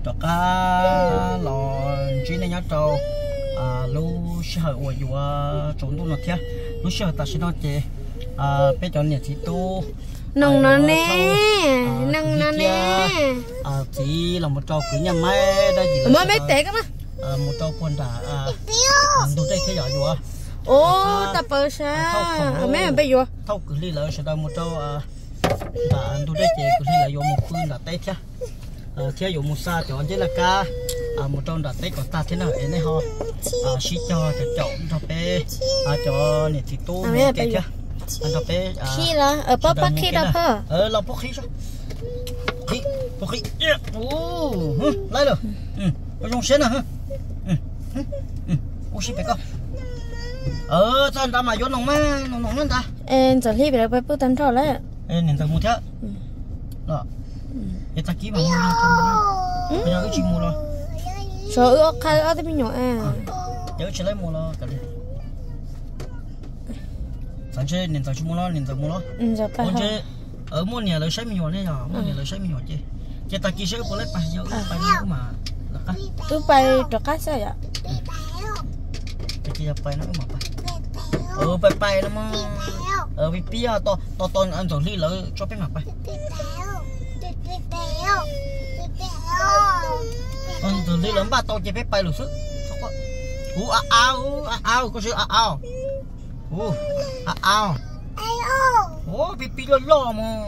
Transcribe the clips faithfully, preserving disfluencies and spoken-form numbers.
cho cá lò chỉ nên nhớ trâu à lu sẽ hỏi ủa dù trốn tu nó thế lu sẽ ta sẽ nói chế à bây giờ nhà chỉ tu nông nó nè nông nó nè à chỉ là một trâu cứ nhà máy đây gì mới mấy tệ cơ mà à một trâu con đã à tu đây thế giỏi dù à ô ta bơ sa mấy anh bây giờ thâu cứ đi lại sẽ đào một trâu à đã tu đây chế cứ đi lại vô một phương đã tết thế theo dụ một xa chọn chứ là cá à một trong đặt tết của ta thế nào ấy này ho à xí cho cho chọn cho bé à cho này thì tu một cái chứ anh cho bé à khi là ở bắp bắp khi đó hả ờ là bắp khi sao khi bắp khi ô lấy rồi ừ có trong xén à hả ừ ừ ô xí bé con ờ sao ta mà vô nòng má nòng nòng lên ta em giờ khi về bắp bắp tán thọ đấy em nhìn thấy một thế đó người ta ký bằng bây giờ cái chuyện mua lo sợ ước khai ở đây nhỏ à giờ chỉ lấy mua lo cả đi sáng chơi nên tao chỉ mua lo nên tao mua lo muốn chơi ở mua nhà lấy sáu mươi nhỏ này rồi mua nhà lấy sáu mươi nhỏ chơi chơi ta ký sẽ có lấy bài giờ bài nào mà là cái tôi bay cho cá sao vậy cái kia bài nó mà bài ờ bài bài nó mà ờ bị pia to to to anh tổ ly lỡ cho cái mặt bài ừ từ đi lớn ba tàu chỉ biết bay lục sức u a ao u a ao có sự a ao u a ao ô bị bị lo lo mà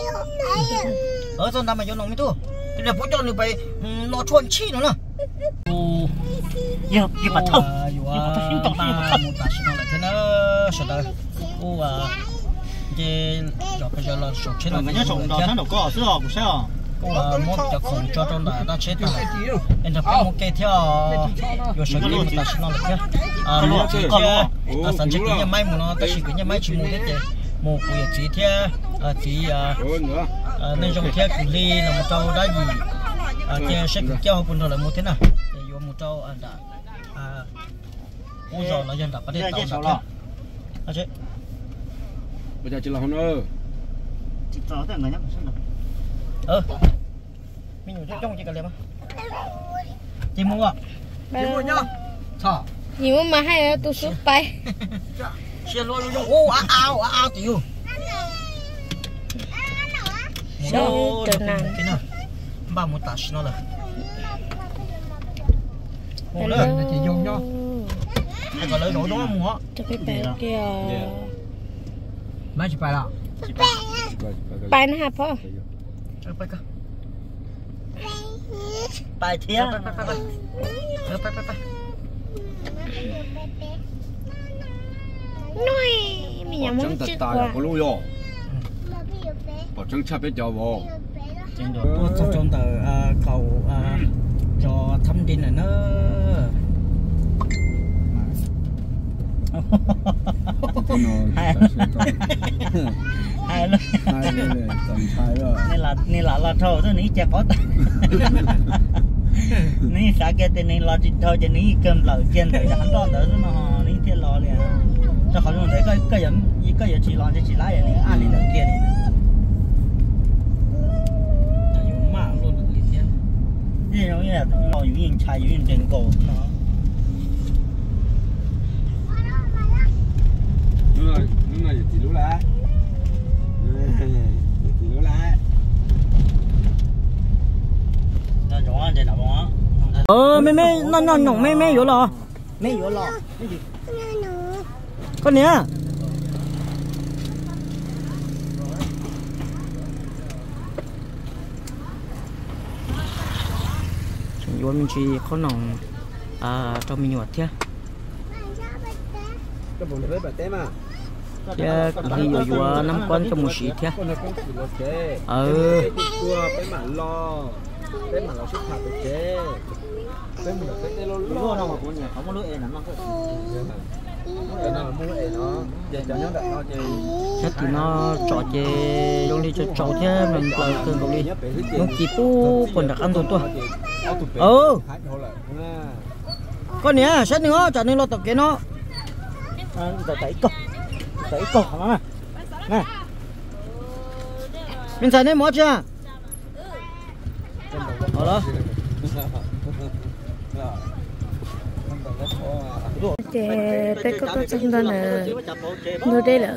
ở trong đó mà vô nông mới thôi thì là bố cho người bay lo chuồn chi nữa nè u giờ giờ mà thông giờ mà thông tổng ta một ta xin lại thế nó sao đây u à giờ giờ bây giờ là số trên là cái nhớ số đó tháng đầu có sữa không sao và một cho khổng cho trong đó đã chết rồi em tập một cái theo vô số liệu ta xin nó được nhá à một cái theo à sản xuất cái nhà máy mà nó ta chỉ cái nhà máy chỉ một cái gì một cái chỉ theo à chỉ à nên dùng theo cái ly là một trâu đá gì à theo sẽ cái keo bún rồi là một thế nào để vô một trâu à đã à ôi rồi là dân đã bắt đầu tàu rồi à chứ bây giờ chỉ là hôm nữa chỉ trâu thế người nhá ờ mình nhủ trong chỉ cần liệm á chị mua à chị mua nhá thọ nhiều mà hay tôi sút bay xe lôi luôn ô ao ao ao tiểu sao trở nạn cái nào ba một tát nó là mua lên thì dùng nhá cái còn lấy đồ đó mua cho cái bé kia mấy chị phải là bay nó hả po ไปก็ไปเที่ยวไปไปไปเออไปไปไปน้อยมีอย่างมันจึ๊กกว่า có luôn rồi bỏ trứng chắp hết cho vô trên đường tôi trong trong tờ cầu cho thăm tin này nó hai hai là này là là thôi thôi ní chả có ní sao cái tên này là chỉ thôi cho ní cơm lẩu chiên rồi hắn đó đỡ nó ní thiên lò liền cho họ dùng đấy cái cái gì cái gì chỉ lo cho chỉ lái này ăn đi đỡ kia này dùng mạng luôn được liền thiên như giống như là lò dùng yên chai dùng yên trên cổ nó đúng rồi đúng rồi chỉ lú lá chỉ lú lá nó rõ trên nào đó ờ mấy mấy nó nó nhỏng mấy mấy vô lò mấy vô lò cái gì con nhá vô mình chỉ có nòng à cho mình nhọt thế cái bồn với bà té mà thế đi vô vô năm con cho một xí thế ờ cái mảng lo cái mảng lo xuất hạt được thế cái mảng cái tê lo lo đâu mà con nhà không có lưỡi nè nó cái nào mua lưỡi nó về cho nó đặt nó chơi chắc thì nó trọ chơi trong đi cho trâu thế mình lời cơn cầu đi nó chỉ pu còn đặc ăn thôi thôi ừ con nhá xét nữa cho nên lo tập cái nó tẩy tẩy cỏ tẩy cỏ nó nè nè mình xài đấy mót chưa ở đó Chè tới có có trong đó nè, nơi đây là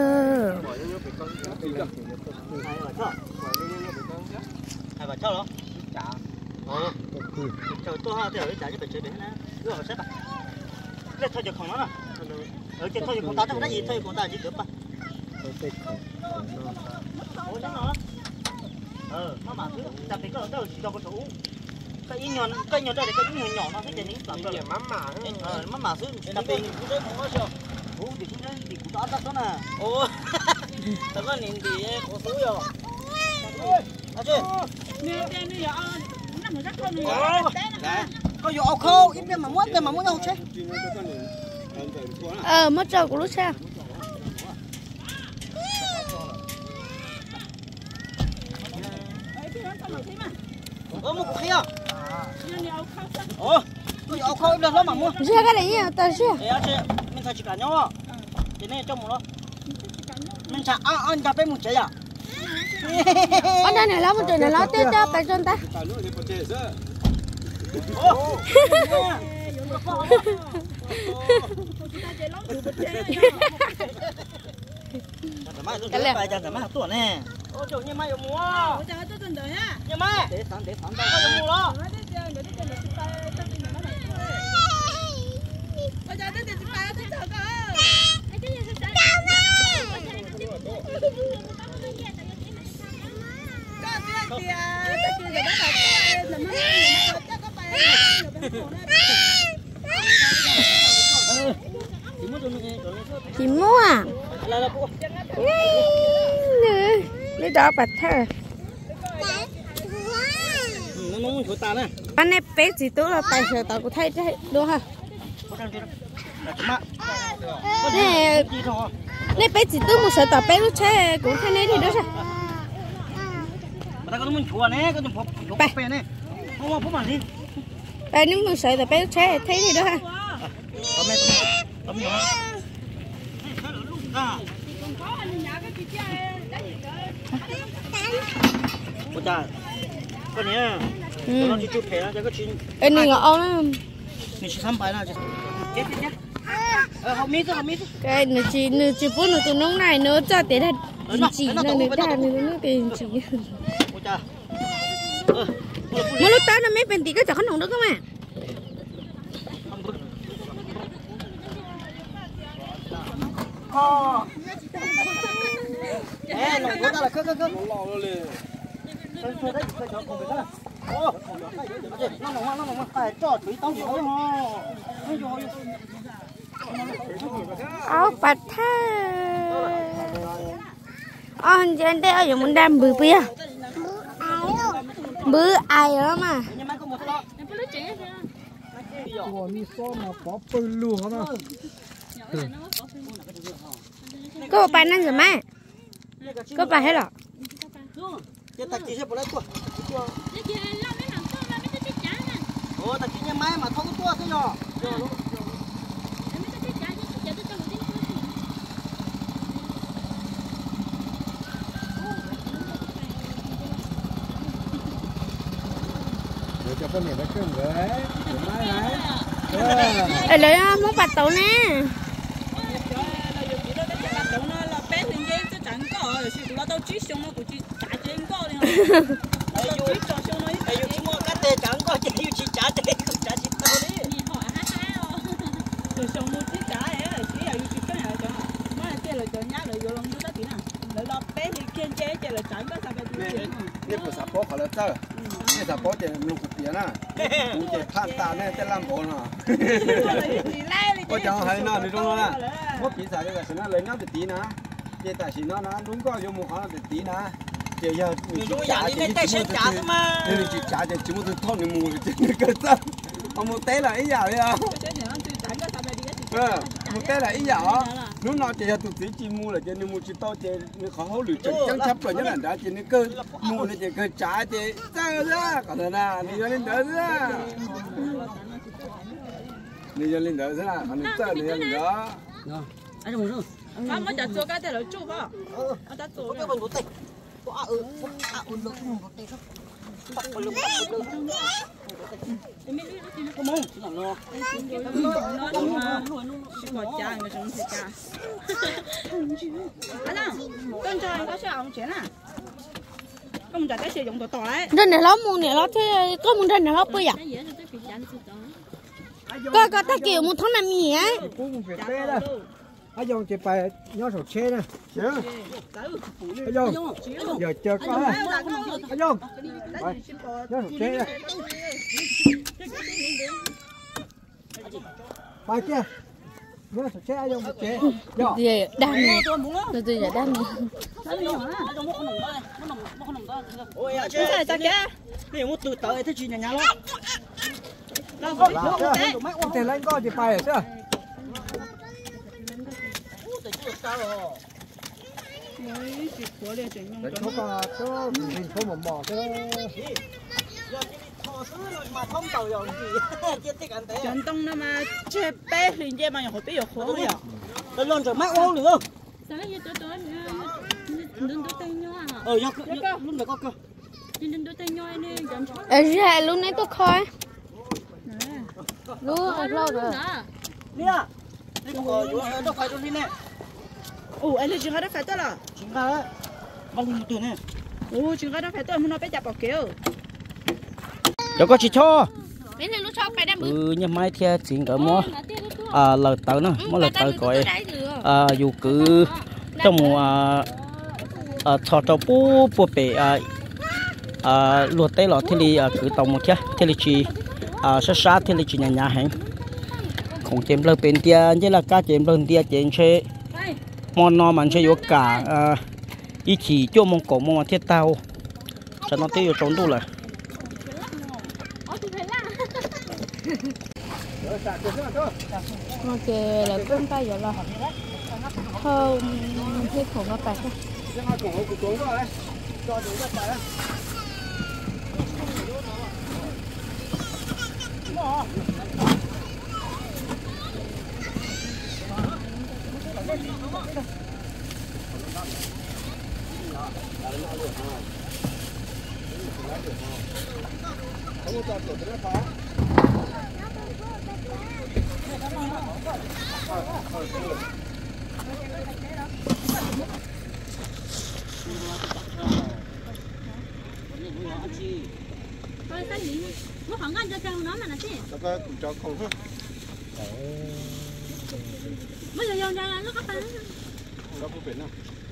hai bà cháu đó chả ờ cháu tôi hai thì ở chả cho phải chơi đến nè cứ ở xếp à cái thôi giờ không nó nè ở trên thôi giờ con ta chắc cái gì thôi con ta chỉ cướp à ôi chắc nó ờ nó mà cứ chặt thì có đâu cho con thủ cái nhọn cái nhọn đây cái nhọn nhỏ nó thế này làm rồi mắm mà ờ mắm mà xứ chặt thì cũng đấy cũng có chưa ủa thì cũng đấy thì cũng đã tắt đó nè ôi tao có nhìn thì có số rồi à chứ có dầu khô ít bên mà muốn bên mà muốn đâu chứ ờ mất trâu của lúc sao ơ một cục kia ồ có dầu khô ít bên đó mà mua ra cái này nhá tao chưa để chứ mình phải chỉ cả nhau à thế này trong một đó mình chả ăn ăn chả bên một chế à ở đây này lắm một trời này lắm tết tết tại chân ta cái này bài chẳng mà tuổi nè ôi trời như mai ở mua như mai để sẵn để sẵn đây ở mua đó chị mua à đi đó bạch thơ nó muốn thổi ta nè anh này bé gì tú là tài sở tao cũng thấy đấy đúng không nè nè bé gì tú một sở tao bé lúc chơi cũng thấy này thì đó sao ta có muốn chùa nè có muốn phop phop pe nè không mà phop mà đi bé nếu một sở tao bé lúc chơi thấy thì đó ha tôm này tôm nhỏ ôi trời cái này nó chỉ chụp thế cho cái chuyện cái này ngọ ông mình chỉ thăm bài nào chứ chết chết ờ học mít học mít cái này chỉ nữa chỉ bốn nữa tụi nông này nữa cho tiền là chỉ là nữa đàn nữa nữa tiền chỉ ôi trời mà lúc tới nó mấy bên tí cái chả khăn hồng được không à ê nó có ta là khơi khơi khơi khơi khơi đấy khơi cho con cái đó ô nó nó nó nó phải cho thủy tao rồi áo bạch thơ anh trên đây ở dùng mình đam bự bia bự ai đó mà Ủa mi so mà có bự luôn hả nó có bài năng rồi mà có bài hết rồi cái tạc chỉ sẽ bỏ lại tua ồ tạc chỉ nhà máy mà không có tua thế nhở để cho con này nó cưng đấy mai này ở đây muốn bạch tàu nè ai yêu mua cái tê chẳng có chỉ yêu chỉ trả tê không trả chỉ tao đi rồi xong mua chỉ trả ấy là chỉ yêu chỉ cái này cho mà kia là cho nhá rồi vô lòng mua đó tí nào rồi lo bé thì kiên chế chế là chẳng có sao cái gì nè bữa sáng bố họ là sao nè sáng bố thì lục cục tiền à cũng chỉ phan ta nè chỉ làm bố nó có cháu hay nào đi trong đó nè bố chỉ xài cái cái nó lấy nhau tí nè chỉ tại chỉ nó nó đúng có dùng một họ tí nè chỉ giờ mình chỉ trả thì tay sẽ trả thôi mà nên chỉ trả thì chỉ một thứ thon thì mù thì chỉ cái sao ông một té là ý giờ đi à một té là ý giờ lúc nào chỉ là tụi tí chỉ mua là chỉ nên mua chỉ to chỉ nó khó hấu lử chân chân thấp rồi nhớ là đã chỉ nên cơ mua là chỉ cơ trả chỉ sao ra còn là na đi lên đỡ ra đi lên đỡ ra còn sao đi lên đỡ anh không được 他们在做cái này là chú hả? ừ, ta做cái con của tịch, có à ừ, à ừ được không có tịch không? Come on, làm lo. Nó đúng mà. Chỉ có cha người sống thì cha. Anh à, con trai có sao ông chuyện à? Con trai cái sử dụng tổ tổ đấy. Trên này lắm mua này lắm thế có muốn trên này lắm bây giờ. Có có ta kiểu một tháng năm gì ấy. anh dùng chỉ phải nhớ sổ xe nè, nhớ. Anh dùng, giờ chờ con này. Anh dùng, nhớ sổ xe nè. Bài kia, nhớ sổ xe anh dùng sổ xe. Gì đang này, từ từ giờ đang này. Ôi à, chứ sao sao kia? Nếu một từ tới thì chỉ nhà nhà lo. Không thể lấy con chỉ phải chứ. Để có cả cho mình không một mỏ chứ. Chân tông nó mà chế bé liền chế mà nhỏ bé nhỏ khó rồi. Nó lon rồi mắc uống được không? Sao lại tôi tôi đừng tôi tay nhau à? Ờ, nhóc luôn được có cơ. Đừng tôi tay nhau này gần chó. Ở ra luôn này tôi coi. Luôn ở lâu rồi. Nè. Đi có nó phải luôn đi nè. Ồ, anh lấy trứng gà đã phải tới là. Trứng gà á. Bằng một tuổi nè. Ồ, trứng gà đã phải tới muốn nó bé chặt bảo kéo. Cho có chỉ cho. Bên này lúc sau phải đem Ừ, nhưng mai theo chuyện ở mua. À, lời tớ nữa, mỗi lời tớ gọi. À, dù cứ trong mùa à thọ trâu bù bù bể à à luộc tay lọ thì đi cứ tàu một kia thì chỉ à sát sát thì chỉ nhà nhà hàng. Không chém lên bên tia, như là cá chém lên tia chém chế. Món nó mình sẽ có cả ý chỉ cho mong cổ mong thiết tao cho nó tiêu trốn đủ rồi. Ok là cũng tay vậy là không hết khổ nó phải không? Thôi sao nhỉ? Nó khoảng ngăn cho trang nó mà là gì? Cái cho không hết. Bây giờ dùng ra nó có phải nó. Nó có biển không?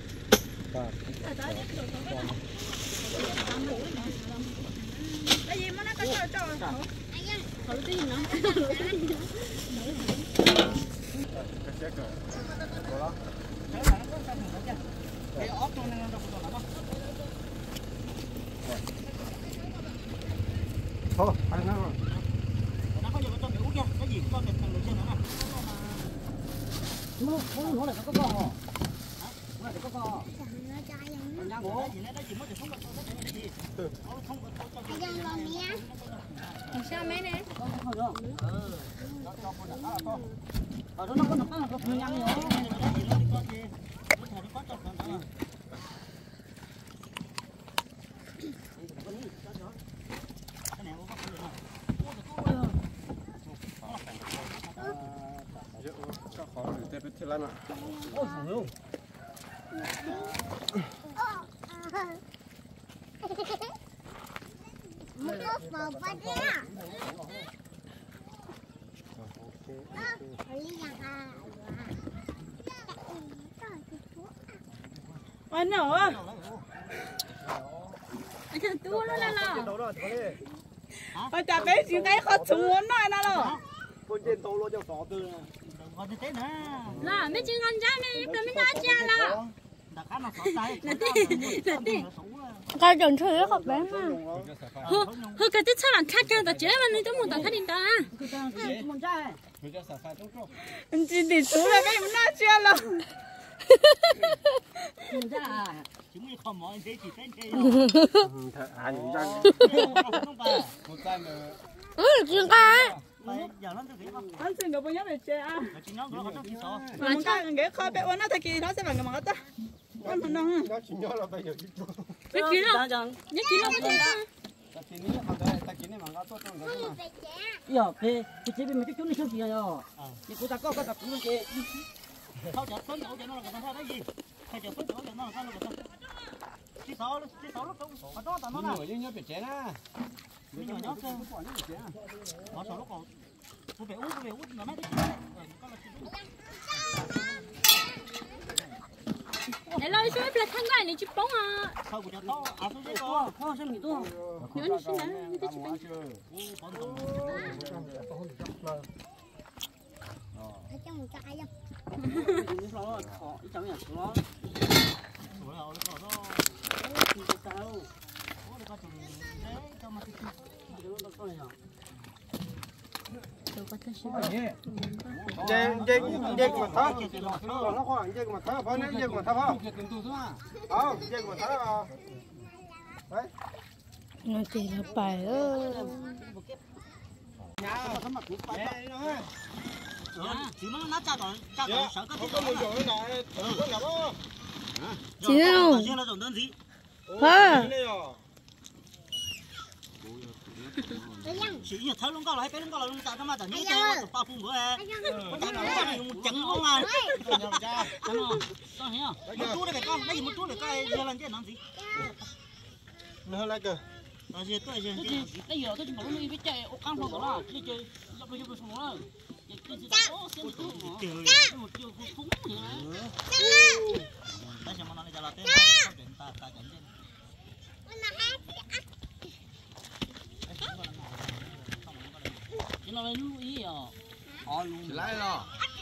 Cái gì mà nó có cho cho. Thử tí nữa. Thôi, ăn nó rồi. Nó có gì cho mẹ uống nha, cái gì cho mẹ thằng người trên nữa nè. Nó nó nó là có con hả? Hả? Nó là có con. Nó trai không? Nó bố gì nó chỉ mới được sống được cái gì. Ừ. Không không cho cho mẹ. Sao mấy nè? Không không được. Ừ. Cho cho con đã là con. Ở đó nó có nó có nó có nhăn nữa. Cái gì nó đi con gì. Nó thằng nó có cho con đó. Ôi trời ơi. Anh nữa. Anh thằng tua nó là là. Anh chả bé gì cái khó xuống nói nó rồi. Con trên tàu lo cho sọ từ. Còn thế nữa. Là mấy chừng con trai này tôi mới nói cha là. Đã khá là sọ tay. Là tí, là tí. Cái tròn chơi rất bé mà. Hơ, hơ cái tích sao là khác cho ta chế mà nên tôi muốn ta thấy đi ta. Con trai. Anh chỉ để xuống là cái nó chưa là. Con trai à. Chúng mình không mọi gì chỉ tên chơi. À những răng. Một tay mà. Ừ, chuyện cái. Giờ nó thực hiện anh xin được bao nhiêu để chơi à? Chỉ nó nó nó chỉ số. Mà Mà cái cái khó bé nó thật kỳ nó sẽ bằng cái mặt đó. Con thằng nó. Nó chỉ nhớ là bây giờ đi chua. Nhất ký đâu? Nhất ký đâu có thể. กินนี่ทำได้แต่กินนี่มันก็ตัวตรงกันมา giờ về thì chế bên mấy cái chỗ này không gì rồi thì cô ta có cái tập cũng vậy Thôi chợ phấn chỗ nó là người ta thấy gì? Thôi chợ phấn chỗ nó là sao người ta? Chỉ sáu chỉ sáu lúc không, mà đó tao nó nào? nhưng nhớ bị chén á. Bây giờ nhớ cơ. Bỏ sáu lúc còn. Cô về uống, cô về uống là mấy cái. để lôi xuống là thằng này này chụp bóng à Thôi của to, à tôi thấy to, thôi sao mình to nhớ đi xin đấy đi chụp bóng ở trong một cái không nó lo họ ít cháu nhà nó Ủa rồi, nó nó thì sao Ủa nó có chừng đấy cho mà cái nó có này tôi có thể xin Dây dây dây mà tháo, còn nó khoảng dây mà tháo, bao nhiêu dây mà tháo không? Không, dây mà tháo đấy. nó chỉ là bài ơ chỉ nó nó cha rồi, cha rồi sợ cái Có một chỗ này, có nào không? chị đâu riêng là dùng đơn gì? hả Chỉ như thấy luôn có lại cái luôn có lại luôn ta mà tao nhớ chơi tao bao phun bữa à. Có tao nó dùng chấn không à. Cha, con con hiểu không? Một chú đây con, đây một chú để coi giờ làm cái làm gì? Nó lại cơ. Rồi giờ tôi giờ bây giờ tôi chỉ bảo nó đi chơi ô ăn thôi đó đi chơi dọc đi dọc xuống đó cái gì đó xem tụi một chiều thúng gì đó ta sẽ mà nói là tên ta ta chấn tên. Chỉ là lưu ý à. Họ luôn. Lại rồi.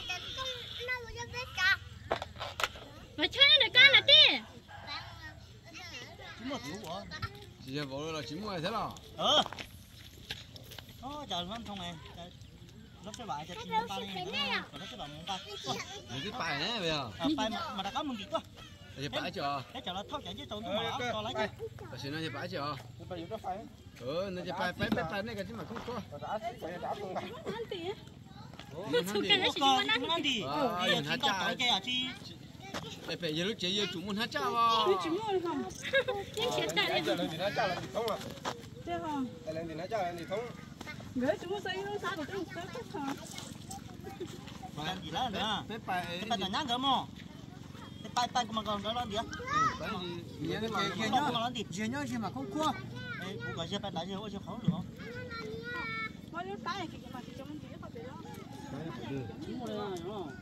mà chơi nó con là đi Chỉ một chú hả? Chỉ vô là chỉ mua thế nào? Ờ. Đó trời nó không này. Nó sẽ bài cho chim ba này. Còn nó sẽ bảo muốn ba. Cái bài này bây giờ. À bài mà đã có mừng gì quá. Cái bài chưa? Cái chờ nó thoát chạy chứ tôi nó mà to lấy chứ. Cái xin nó cái bài chưa? Cái bài có phải. Ừ, nó cái bài bài bài này cái gì mà không có. ăn tỉ Cái nó chỉ muốn ăn đi. Bây giờ chỉ có cái à chi. Để phải giờ lúc chế giờ chúng muốn hát chào vào. chỉ mua không nhưng hiện tại Giờ lên thì hát chào là thì không à? chưa không Lên thì hát chào là thì không. gửi chúng mua xây nó sao được cái cái cái hả Bài gì đó nữa. Cái bài Cái bài nhang cơ mà. Cái bài bài mà còn đó là gì á? bài gì? Nhớ cái Cái nhớ mà nó đi. Giờ nhớ gì mà không qua. Ê, bộ cái gì bài đại gì ôi khó được không? bao nhiêu tay cái mà chỉ cho mình chỉ có thể đó Chỉ một đây này nó.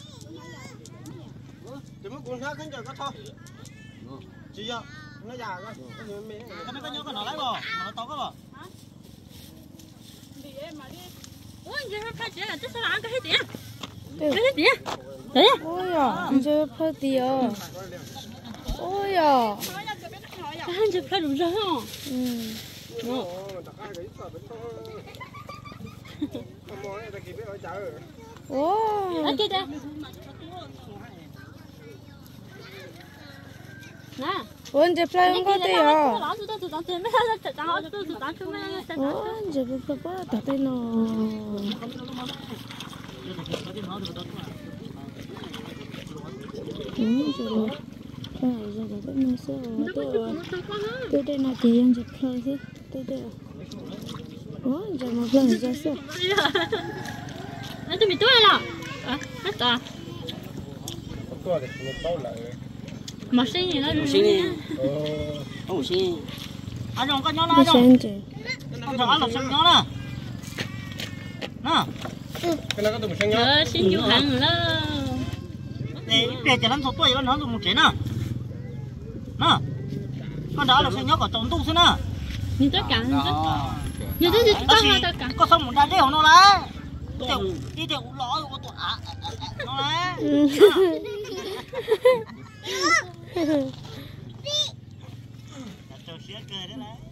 Chỉ muốn cuốn khác không có thôi. Chỉ giờ nó già quá. Cái mấy cái nhớ cái nó lấy bò, nó to cái bò. đi em mà đi ôi giờ phải chỉ là tức sao ăn cái hết tiền cái hết tiền đấy ôi à giờ phải tiền ôi à cái hàng chụp phải đúng rồi không ừ ôi ở kia đây nè ôn giờ phải không có tiền à đó tụi tụi tụi mấy thằng tụi tụi tụi tụi chúng mấy ôn giờ phải phải phải tay nó ừ rồi rồi rồi rồi nó sẽ tôi tôi đây là chỉ ăn chụp thôi chứ tôi đây ủa giờ mà lần ra sao nó tụi mình tôi là à hết à mà sinh gì nó Ủa xin. Ủa xin. Anh không có nhớ đi nó đâu. xem chứ Không cho anh làm sao nhớ nè. Nè. Cái nó có tụi mình ờ xin chú hàng là Để để cho nó số tuổi nó dùng một chế nè. Nè. Con đó là sẽ nhớ của tổng tu xin nè. như tất cả như tất cả Có có gì? hết tất cả Có xong một đàn đeo nó lá. Tiểu đi tiểu lõ của tụi à nó lá. Cho xía cười đấy lá.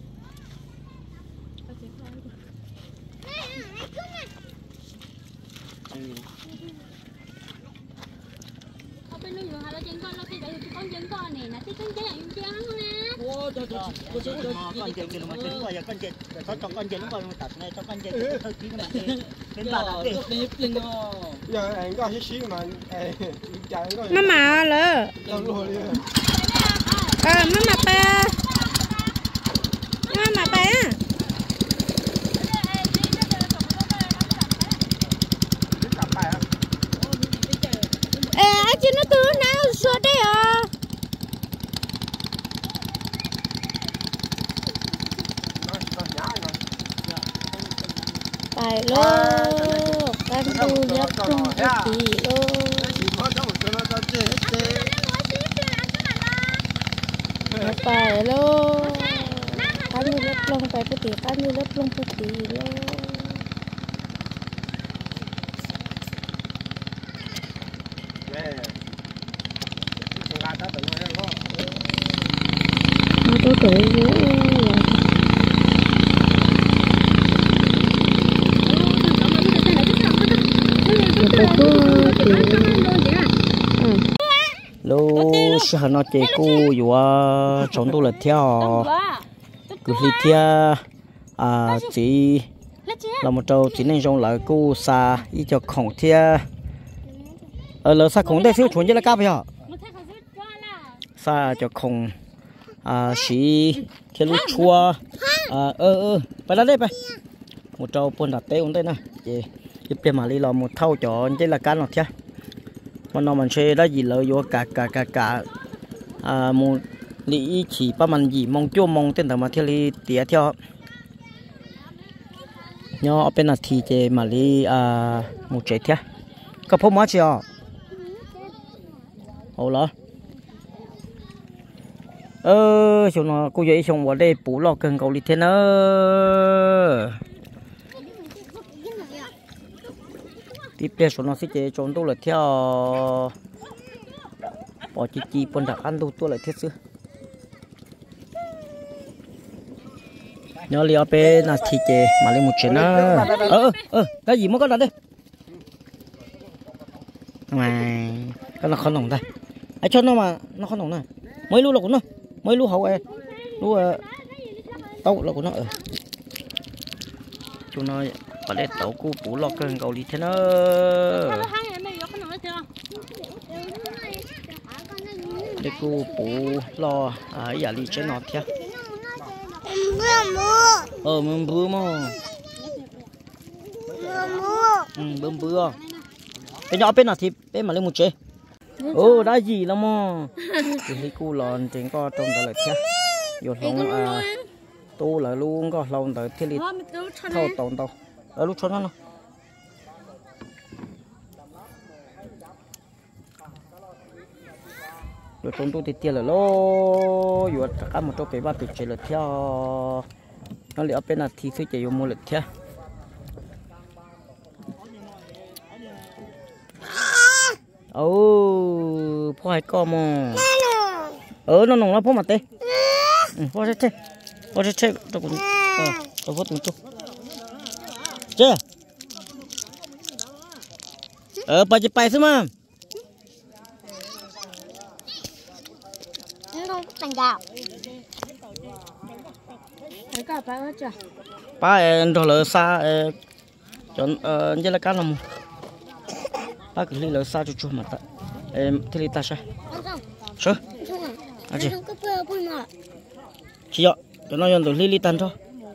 ở bên núi hay là trên con nó thì để con trên con này là cái con chơi ăn chơi không nè Ô trời trời Con chết con chết cái mà chết rồi giờ con chết có cho con chết nó còn tập này cho con chết cái kỹ mà chết đến bà đã trời. Đi lên đó. giờ anh có cái xí mà chạy có má mà lỡ đâu luôn đi à má mà ba má mà ba phải lô căn tu liếp không có tí lô phải lô căn tu liếp không phải có tí căn tu liếp không có tí lô tôi tuổi lô sợ nó chơi cô dù chống tôi là theo cứ đi theo à chỉ là một trâu chỉ nên dùng lại cô xa ý cho khổng theo ở lỡ xa khổng đây xíu chuẩn chứ là cao bây giờ xa cho khổng à xí theo lúc chua à ơ ơไปแล้วได้ไปmột trâu pôn đặt té uống đây nè chị tiếp theo mà đi làm một thau cho chứ là cá nọ chứ mà nó mình chơi đó gì lợi vô cả cả cả cả à một lý chỉ ba mình gì mong chua mong tên mà theo lý tía theo nhỏ bên là thì chị mà đi à một chế thế có phong má chưa ồ lắm ơ chúng nó cô dạy xong vào đây bù lò cần cầu đi thế nữa tiếp theo chúng nó sẽ chơi trốn tôi là theo bỏ chi chi phân đặc ăn tôi tôi lại thiết chứ nhớ liều bên là thì chơi mà lên một chuyện nữa ơ ơ cái gì mới có đặt đây mà cái nó không nồng đây ai cho nó mà nó không nồng này mấy lú là của nó mấy lú hậu ấy lú tàu là của nó ở chúng nó và để tàu cu bù lo cơn cầu đi thế nó để cu bù lo à giờ đi chơi nọ thế ờ mình bự mà ừ bự bự bên nhỏ bên nào thì bên mà lên một chế ô đã gì lắm mà thì cu lòn trên co trong đó là thế vô lòng à tu là luôn có lòng tới thế lịch thâu tồn tàu ở lúc chốn nó rồi chúng tôi thì tiền là lô rồi cả một chỗ cái ba tuyệt là theo nó liệu bên là thì sẽ chạy vô mua lịch theo ô phô hai con mà ở nó nồng lắm phô mặt tê phô chết chết phô chết chết tôi cũng tôi phô tụi tôi chưa ờ bà chỉ bay xem mà không thành gạo cái cả phải hết chưa ba em rồi lỡ xa chọn ờ như là cá lồng ba cứ đi lỡ xa chút chút mà ta em thì ta sao sao à chị chị ạ cho nó nhận được li li tan thôi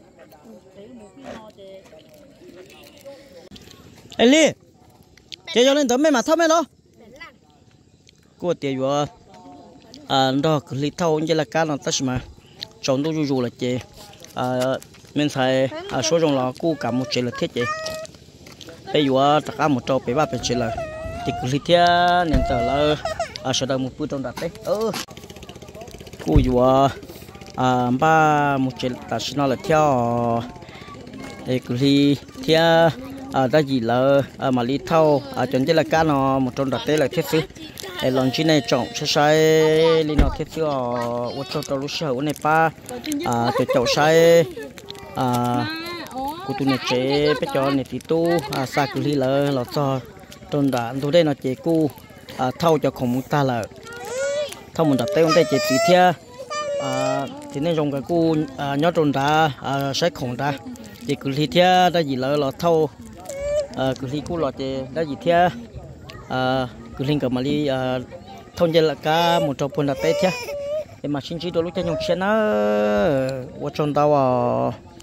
ê li chị cho nên tớ mày mà thấp mày đó cô tiền vừa à đó cứ li thâu như là cá nó tất mà chọn tôi dù là chị à mình xài à số trong là cô cả một chị là thiết chị bây giờ tất cả một trâu bảy ba chị là thì cứ li theo nên tờ là à sau đó một bữa trong đặt đấy ơ cô vừa à ba một chị ta xin nó là theo để cứ li theo à đó gì là à mà li thâu à chọn chỉ là cá nó một trong đặt đấy là thiết xứ để lần chi này chọn sai sai li nó thiết xứ ở ô tô tàu lúc sau này ba à cho chậu sai à cô tu này chế bé cho này thì tu à sa cứ li là là cho trong đã tôi đây nó chế cô à thâu cho không ta là thâu một đặt tay ông đây chế chỉ theo à thì nên dùng cái cô à nhớ trong đã à sẽ không ta chế cứ li theo đó gì là là thâu à cứ li cô là chế đó gì theo à cứ linh cả mà li à thông chế là cả một trâu quân đặt tay theo để mà xin chỉ đôi lúc cho nhung xe nó ở trong tàu à